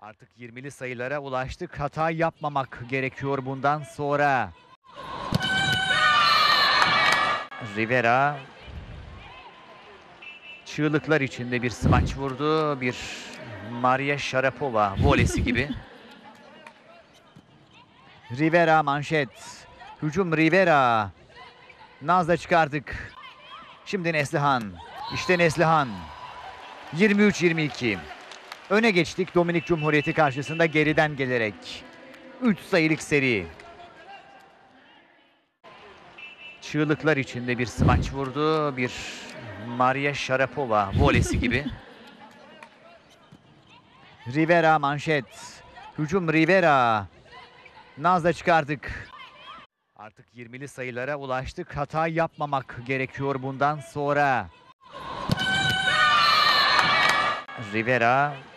Artık 20'li sayılara ulaştık. Hata yapmamak gerekiyor bundan sonra. Rivera çığlıklar içinde bir smaç vurdu. Bir Maria Sharapova volesi gibi. Rivera manşet. Hücum Rivera. Naz'la çıkardık. Şimdi Neslihan. İşte Neslihan. 23-22. Öne geçtik Dominik Cumhuriyeti karşısında geriden gelerek. 3 sayılık seri. Çığlıklar içinde bir smaç vurdu. Bir Maria Sharapova volesi gibi. Rivera manşet. Hücum Rivera. Naz'la çıkardık. Artık 20'li sayılara ulaştık. Hata yapmamak gerekiyor bundan sonra. Rivera